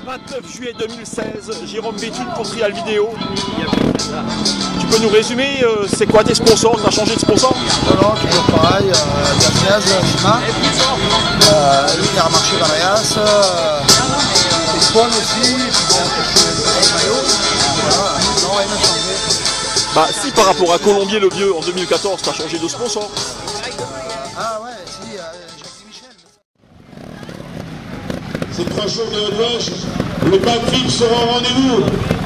29 juillet 2016, Jérôme Béthune pour Trial Vidéo. Tu peux nous résumer, c'est quoi tes sponsors? Tu as changé de sponsor? Non, toujours pareil, Gaz, Lima, le marché Varias, Espagne aussi, maillot. Voilà, non, rien n'a changé. Bah si par rapport à Colombier le Vieux en 2014, tu as changé de sponsor. Ah ouais, si, Jacques Michel. Ces 3 jours de relâche, le backflip sera au rendez-vous.